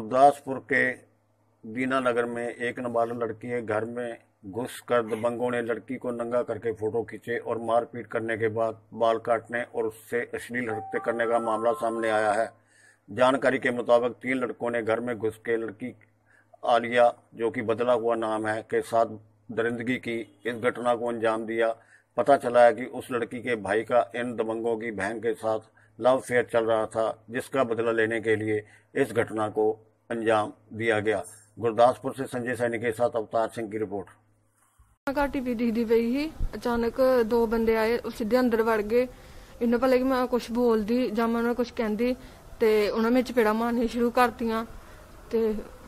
गुरदासपुर के दीनानगर में एक नाबालिग लड़की के घर में घुसकर दबंगों ने लड़की को नंगा करके फोटो खींचे और मारपीट करने के बाद बाल काटने और उससे अश्लील हरकतें करने का मामला सामने आया है। जानकारी के मुताबिक 3 लड़कों ने घर में घुस के लड़की आलिया, जो कि बदला हुआ नाम है, के साथ दरिंदगी की। इस घटना को अंजाम दिया। पता चला है कि उस लड़की के भाई का इन दबंगों की बहन के साथ लव अफेयर चल रहा था, जिसका बदला लेने के लिए इस घटना को अंजाम दिया गया। गुरदासपुर से संजय सैनी के साथ अवतार सिंह की रिपोर्ट। घाटी भी दिखती पई ही, अचानक 2 बंदे आए, सीधे अंदर वड़ गए। इन्हें भले कि मैं कुछ बोलती या मैं उन्हें कुछ कहती तो उन्होंने चपेड़ा मारनी शुरू करतियां। ते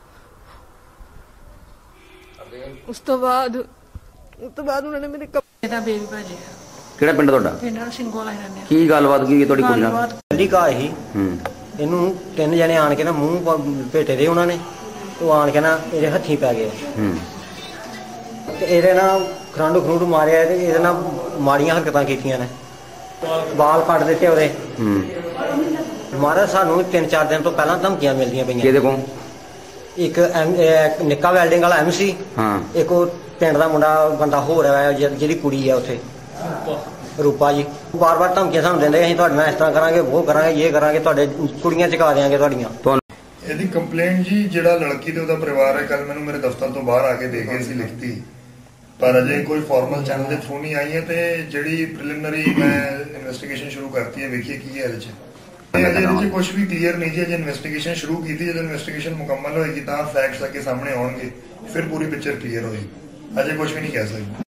उस तो बाद उन्होंने मेरे ਬੇਬੀ ਭਾਜੀ ਕਿਹੜਾ ਪਿੰਡ ਤੁਹਾਡਾ? ਪਿੰਡ ਨਾਲ ਸਿੰਘੋਲਾ ਹੀ ਰਹਿੰਦੇ ਆ। ਕੀ ਗੱਲਬਾਤ ਕੀ ਤੁਹਾਡੀ ਕੁੜੀ ਨਾਲ? ਕੱਲੀ ਘਾਹ ਹੀ ਇਹਨੂੰ 3 ਜਣੇ ਆਣ ਕੇ ਨਾ ਮੂੰਹ ਭੇਟੇ ਦੇ ਉਹਨਾਂ ਨੇ, ਉਹ ਆਣ ਕੇ ਨਾ ਇਹਦੇ ਹੱਥੀਂ ਪੈ ਗਏ ਤੇ ਇਹਦੇ ਨਾਲ ਖਰੰਡ ਮਾਰਿਆ ਤੇ ਇਹਦੇ ਨਾਲ ਮਾੜੀਆਂ ਹਰਕਤਾਂ ਕੀਤੀਆਂ ਨੇ, ਬਾਲ ਕੱਟ ਦਿੱਤੇ ਉਹਦੇ। ਮਹਾਰਾਜ ਸਾਨੂੰ 3-4 ਦਿਨ ਤੋਂ ਪਹਿਲਾਂ ਧਮਕੀਆਂ ਮਿਲਦੀਆਂ ਪਈਆਂ। ਕਿਹਦੇ ਕੋਲ? ਇੱਕ ਨਿੱਕਾ ਵੈਲਡਿੰਗ ਵਾਲਾ MC, ਇੱਕ ਉਹ ਪਿੰਡ ਦਾ ਮੁੰਡਾ ਬੰਦਾ ਹੋ ਰਿਹਾ ਜਿਹੜੀ ਕੁੜੀ ਆ ਉੱਥੇ ਰੂਪਾ ਜੀ, ਬਾਰ-ਬਾਰ ਧਮਕੀਆਂ ਸਾਨੂੰ ਦਿੰਦੇ, ਅਸੀਂ ਤੁਹਾਡੇ ਨਾਲ ਇਸ ਤਰ੍ਹਾਂ ਕਰਾਂਗੇ, ਉਹ ਕਰਾਂਗੇ, ਇਹ ਕਰਾਂਗੇ, ਤੁਹਾਡੇ ਕੁੜੀਆਂ ਚੁਕਾ ਦੇਵਾਂਗੇ ਤੁਹਾਡੀਆਂ। ਇਹਦੀ ਕੰਪਲੇਂਟ ਜੀ ਜਿਹੜਾ ਲੜਕੀ ਤੇ ਉਹਦਾ ਪਰਿਵਾਰ ਹੈ ਕੱਲ ਮੈਨੂੰ ਮੇਰੇ ਦਫ਼ਤਰ ਤੋਂ ਬਾਹਰ ਆ ਕੇ ਦੇ ਗਏ ਸੀ ਲਿਖਤੀ, ਪਰ ਅਜੇ ਕੋਈ ਫਾਰਮਲ ਚੈਨਲ ਦੇ ਥਰੂ ਨਹੀਂ ਆਈ ਹੈ। ਤੇ ਜਿਹੜੀ ਪ੍ਰੀਲਿਮਿਨਰੀ ਮੈਂ ਇਨਵੈਸਟੀਗੇਸ਼ਨ ਸ਼ੁਰੂ ਕਰਤੀ ਹੈ, ਵੇਖੀਏ ਕੀ ਹੈ ਇਹਦੇ 'ਚ। ਅਜੇ ਇਹਦੇ 'ਚ ਕੁਝ ਵੀ ਕਲੀਅਰ ਨਹੀਂ ਜੀ। ਅਜੇ ਇਨਵੈਸਟੀਗੇਸ਼ਨ ਸ਼ੁਰੂ ਕੀਤੀ, ਜਦੋਂ ਇਨਵੈਸਟੀਗੇਸ਼ਨ ਮੁਕੰਮਲ ਹੋਏਗੀ ਤਾਂ ਫੈਕਟਸ ਅੱਗੇ ਸਾਹਮਣੇ ਆਉਣਗੇ, ਫਿਰ ਪੂਰੀ ਪਿਕਚਰ ਕਲੀਅਰ ਹੋਏਗੀ। ਅਜੇ ਕੁਝ ਵੀ ਨਹੀਂ ਕਹਿ ਸਕਦੇ।